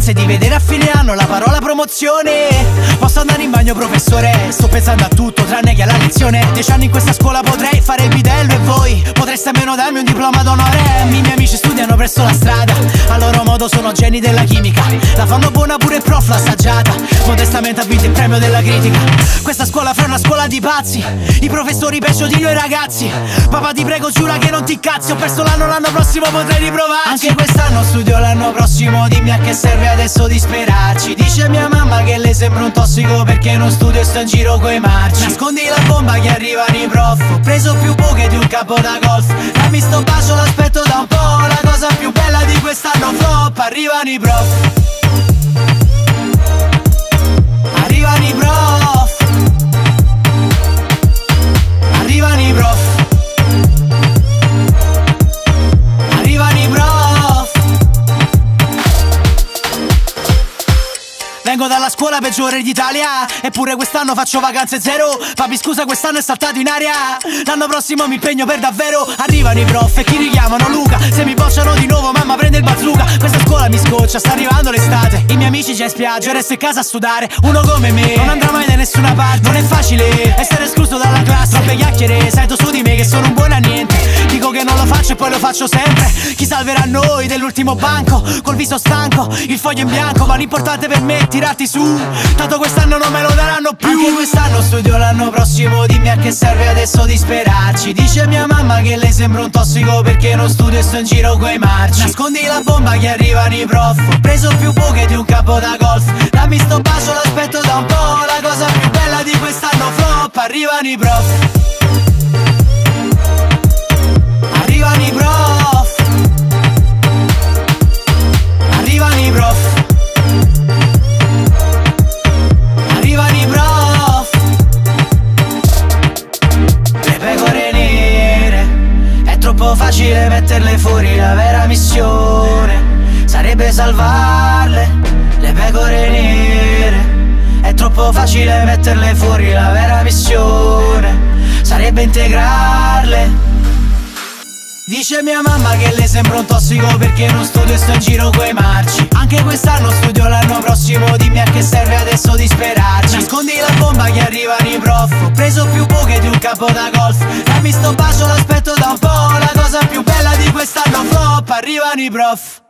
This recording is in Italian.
speranze di vedere a fine anno la parola promozione. Posso andare in bagno professore, sto pensando a tutto tranne che alla lezione. 10 anni in questa scuola potrei fare il bidello e voi potreste almeno darmi un diploma d'onore. I miei amici studiano presso la strada, a loro modo sono geni della chimica. La fanno buona pure il prof, l'ha assaggiata, modestamente ha vinto il premio della critica. Questa scuola fra una scuola di pazzi, i professori peggio di noi ragazzi. Papà ti prego giura che non ti incazzi, ho perso l'anno prossimo potrei riprovarci. Anche quest'anno studio, l'anno prossimo dimmi a che serve adesso disperarci. Dice mia mamma che le sembra un tossico perché non studio e sto in giro coi marci. Nascondi la bomba che arrivano i prof, ho preso più buche di un campo da golf. Dammi sto bacio, l'aspetto da un po', la cosa più bella di quest'anno flop. Arrivano i prof, arrivano i prof, arrivano i prof, arrivano i prof. Vengo dalla scuola peggiore d'Italia, eppure quest'anno faccio vacanze zero. Papi scusa, quest'anno è saltato in aria, l'anno prossimo mi impegno per davvero. Arrivano i prof e chi richiamano Luca, se mi bocciano di nuovo mamma prende il bazooka. Questa scuola mi scoccia, sta arrivando l'estate, i miei amici già in spiaggia, resto in casa a sudare. Uno come me non andrà mai da nessuna parte, non è facile essere escluso dalla classe. Troppe chiacchiere, sento su di me che sono un buon a niente. Dico che non lo faccio e poi lo faccio sempre. Chi salverà noi dell'ultimo banco, col viso stanco, il foglio in bianco. Ma l'importante per me è tirarti su, tanto quest'anno non me lo daranno più. Anche quest'anno studio, l'anno prossimo dimmi a che serve adesso disperarci. Dice mia mamma che le sembra un tossico perché non studio e sto in giro coi marci. Nascondi la bomba che arrivano i prof, ho preso più buche di un campo da golf. Dammi sto bacio, l'aspetto da un po', la cosa più bella di quest'anno flop. Arrivano i prof, arrivano i prof, arrivano i prof, arrivano i prof. Le pecore nere, è troppo facile metterle fuori, la vera missione sarebbe salvarle. Le pecore nere, è troppo facile metterle fuori, la vera missione sarebbe integrarle. Dice mia mamma che le sembra un tossico perché non studio e sto in giro coi marci. Anche quest'anno studio, l'anno prossimo dimmi a che serve adesso disperarci. Nascondi la bomba che arrivano i prof, ho preso più buche di un campo da golf. Dammi sto bacio, l'aspetto da un po', la cosa più bella di quest'anno flop. Arrivano i prof,